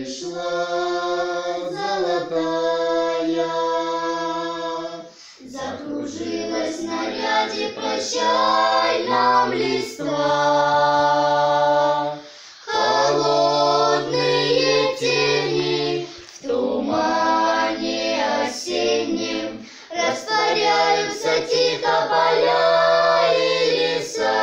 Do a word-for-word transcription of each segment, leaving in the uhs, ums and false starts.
пришла золотая, закружилась в наряде прощальном листва. Холодные тени в тумане осеннем растворяются тихо поля и леса.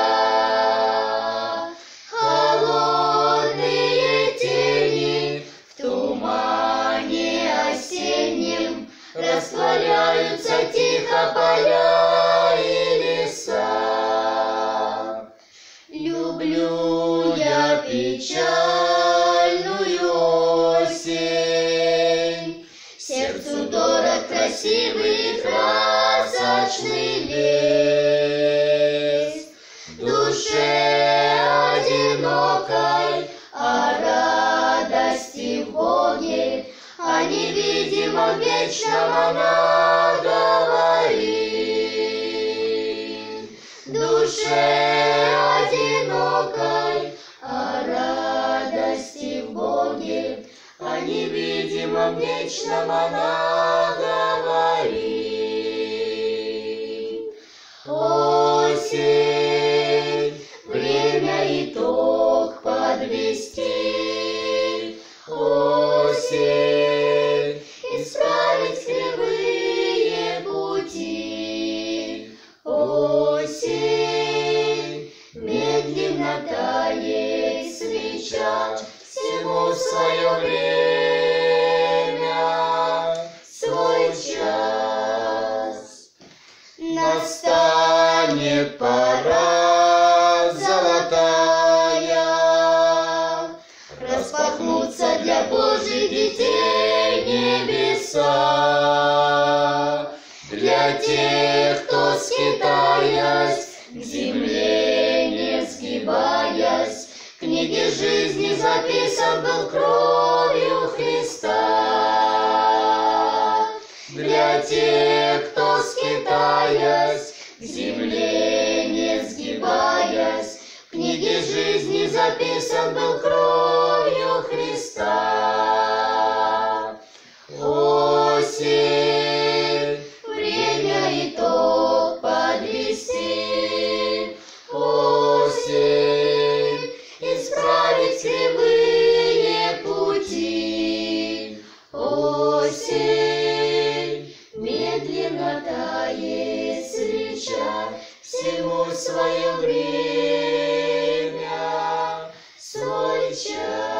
Холодные тени в тумане осеннем растворяются тихо поля и леса. Люблю я печальную осень, сердцу дорог красивый и красочный лес. В душе одинокой о радости в Боге, о невидимом вечном она говорит. В душе одинокой о радости в Боге, о невидимом вечном она говорит. Осень, время итог подвести. Осень, исправить кривые пути. Осень, медленно тает свеча, всему свое время, свой час. Настанет пора золотая, распахнутся для Божьих детей небеса. Для тех, кто, скитаясь, к земле не сгибаясь, в книге жизни записан был кровью Христа. Для тех, кто, скитаясь, к земле не сгибаясь, в книге жизни записан был кровью Христа. Осень, время итог подвести. Осень, исправить кривые пути. Осень, медленно тает свеча, всему свое время, свой час.